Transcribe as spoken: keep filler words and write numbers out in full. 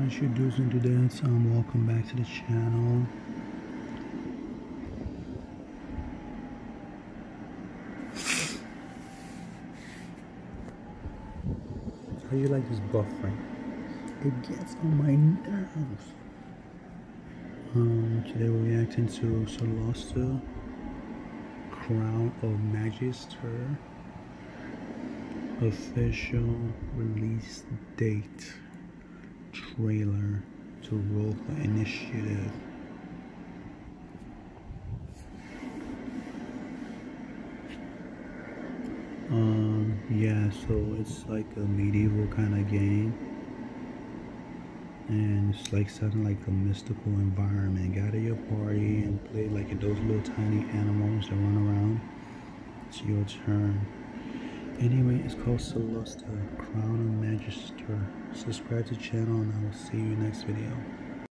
introducing to this, um, welcome back to the channel. How you like this buffering? It gets on my nerves. Um, today we're reacting to Solasta, Crown of Magister, official release date, trailer to Roca Initiative. Um, yeah, so it's like a medieval kind of game, and it's like something like a mystical environment. Gather your party and play like those little tiny animals that run around. It's your turn. Anyway, it's called Solasta, Crown of Magister. Subscribe to the channel and I will see you next video.